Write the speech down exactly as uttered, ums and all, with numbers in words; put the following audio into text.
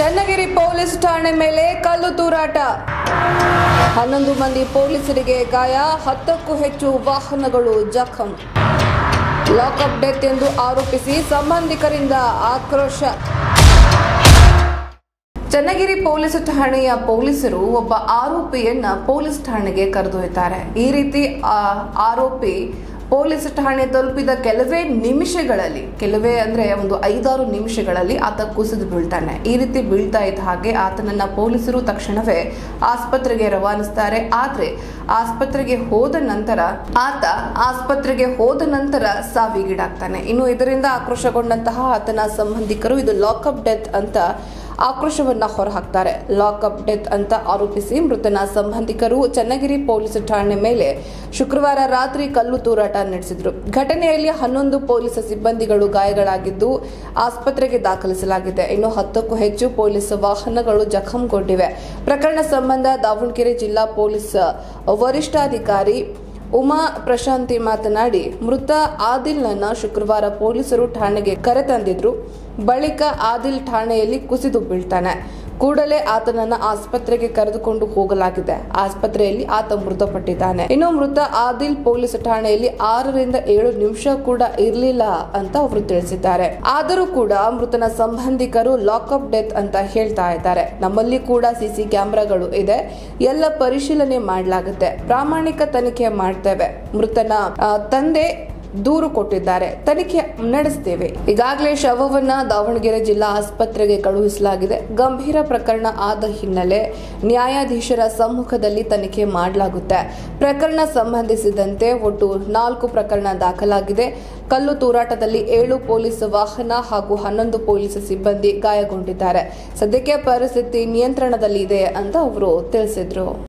Channagiri police ಠಾಣೆ ಮೇಲೆ ಕಲ್ಲು ತೂರಾಟ. ಹನ್ನೊಂದು ಮಂದಿ ಪೊಲೀಸರಿಗೆ ಗಾಯ, ಹತ್ತಕ್ಕೂ ಹೆಚ್ಚು ವಾಹನಗಳು ಜಖಂ. ಲಾಕಪ್ ಡೆತ್ ಎಂದು ಆರೋಪಿಸಿ ಸಂಬಂಧಿಕರಿಂದ ಆಕ್ರೋಶ. ಚನ್ನಗಿರಿ ಪೊಲೀಸ್ ಠಾಣೆಯ ಪೊಲೀಸರು ಒಬ್ಬ ಆರೋಪಿಯನ್ನ ಪೊಲೀಸ್ ಠಾಣೆಗೆ ಕರೆದೊಯ್ತಾರೆ. ಈ ರೀತಿ ಆರೋಪಿ ಪೊಲೀಸ್ ಠಾಣೆ ತಲುಪಿದ ಕೆಲವೇ ನಿಮಿಷಗಳಲ್ಲಿ ಕೆಲವೇ ಅಂದ್ರೆ ಒಂದು ಐದಾರು ನಿಮಿಷಗಳಲ್ಲಿ ಆತ ಕುಸಿದು ಬೀಳ್ತಾನೆ. ಈ ರೀತಿ ಬೀಳ್ತಾ ಇದ್ದ ಹಾಗೆ ಆತನನ್ನ ಪೊಲೀಸರು ತಕ್ಷಣವೇ ಆಸ್ಪತ್ರೆಗೆ ರವಾನಿಸ್ತಾರೆ. ಆದ್ರೆ ಆಸ್ಪತ್ರೆಗೆ ಹೋದ ನಂತರ ಆತ ಆಸ್ಪತ್ರೆಗೆ ಹೋದ ನಂತರ ಸಾವಿಗೀಡಾಗ್ತಾನೆ. ಇನ್ನು ಇದರಿಂದ ಆಕ್ರೋಶಗೊಂಡಂತಹ ಆತನ ಸಂಬಂಧಿಕರು ಇದು ಲಾಕಪ್ ಡೆತ್ ಅಂತ ಆಕ್ರೋಶವನ್ನ ಹೊರಹಾಕ್ತಾರೆ. ಲಾಕಪ್ ಡೆತ್ ಅಂತ ಆರೋಪಿಸಿ ಮೃತನ ಸಂಬಂಧಿಕರು ಚನ್ನಗಿರಿ ಪೊಲೀಸ್ ಠಾಣೆ ಮೇಲೆ ಶುಕ್ರವಾರ ರಾತ್ರಿ ಕಲ್ಲು ತೂರಾಟ ನಡೆಸಿದ್ರು. ಘಟನೆಯಲ್ಲಿ ಹನ್ನೊಂದು ಪೊಲೀಸ್ ಸಿಬ್ಬಂದಿಗಳು ಗಾಯಗಳಾಗಿದ್ದು ಆಸ್ಪತ್ರೆಗೆ ದಾಖಲಿಸಲಾಗಿದೆ. ಇನ್ನು ಹತ್ತಕ್ಕೂ ಹೆಚ್ಚು ಪೊಲೀಸ್ ವಾಹನಗಳು ಜಖಂಗೊಂಡಿವೆ. ಪ್ರಕರಣ ಸಂಬಂಧ ದಾವಣಗೆರೆ ಜಿಲ್ಲಾ ಪೊಲೀಸ್ ವರಿಷ್ಠಾಧಿಕಾರಿ ಉಮಾ ಪ್ರಶಾಂತಿ ಮಾತನಾಡಿ, ಮೃತ ಆದಿಲ್ನನ್ನ ಶುಕ್ರವಾರ ಪೊಲೀಸರು ಠಾಣೆಗೆ ಕರೆತಂದಿದ್ರು. ಬಳಿಕ ಆದಿಲ್ ಠಾಣೆಯಲ್ಲಿ ಕುಸಿದು ಬೀಳ್ತಾನೆ. ಕೂಡಲೇ ಆತನನ್ನ ಆಸ್ಪತ್ರೆಗೆ ಕರೆದುಕೊಂಡು ಹೋಗಲಾಗಿದೆ. ಆಸ್ಪತ್ರೆಯಲ್ಲಿ ಆತ ಮೃತಪಟ್ಟಿದ್ದಾನೆ. ಇನ್ನು ಮೃತ ಆದಿಲ್ ಪೊಲೀಸ್ ಠಾಣೆಯಲ್ಲಿ ಆರರಿಂದ ಏಳು ನಿಮಿಷ ಕೂಡ ಇರಲಿಲ್ಲ ಅಂತ ಅವರು ತಿಳಿಸಿದ್ದಾರೆ. ಆದರೂ ಕೂಡ ಮೃತನ ಸಂಬಂಧಿಕರು ಲಾಕಪ್ ಡೆತ್ ಅಂತ ಹೇಳ್ತಾ ಇದ್ದಾರೆ. ನಮ್ಮಲ್ಲಿ ಕೂಡ ಸಿಸಿ ಕ್ಯಾಮೆರಾಗಳು ಇದೆ, ಎಲ್ಲ ಪರಿಶೀಲನೆ ಮಾಡಲಾಗುತ್ತೆ, ಪ್ರಾಮಾಣಿಕ ತನಿಖೆ ಮಾಡ್ತೇವೆ. ಮೃತನ ತಂದೆ ದೂರು ಕೊಟ್ಟಿದ್ದಾರೆ, ತನಿಖೆ ನಡೆಸ್ತೇವೆ. ಈಗಾಗಲೇ ಶವವನ್ನ ದಾವಣಗೆರೆ ಜಿಲ್ಲಾ ಆಸ್ಪತ್ರೆಗೆ ಕಳುಹಿಸಲಾಗಿದೆ. ಗಂಭೀರ ಪ್ರಕರಣ ಆದ ಹಿನ್ನೆಲೆ ನ್ಯಾಯಾಧೀಶರ ಸಮ್ಮುಖದಲ್ಲಿ ತನಿಖೆ ಮಾಡಲಾಗುತ್ತೆ. ಪ್ರಕರಣ ಸಂಬಂಧಿಸಿದಂತೆ ಒಟ್ಟು ನಾಲ್ಕು ಪ್ರಕರಣ ದಾಖಲಾಗಿದೆ. ಕಲ್ಲು ತೂರಾಟದಲ್ಲಿ ಏಳು ಪೊಲೀಸ್ ವಾಹನ ಹಾಗೂ ಹನ್ನೊಂದು ಪೊಲೀಸ್ ಸಿಬ್ಬಂದಿ ಗಾಯಗೊಂಡಿದ್ದಾರೆ. ಸದ್ಯಕ್ಕೆ ಪರಿಸ್ಥಿತಿ ನಿಯಂತ್ರಣದಲ್ಲಿದೆ ಅಂತ ಅವರು ತಿಳಿಸಿದ್ರು.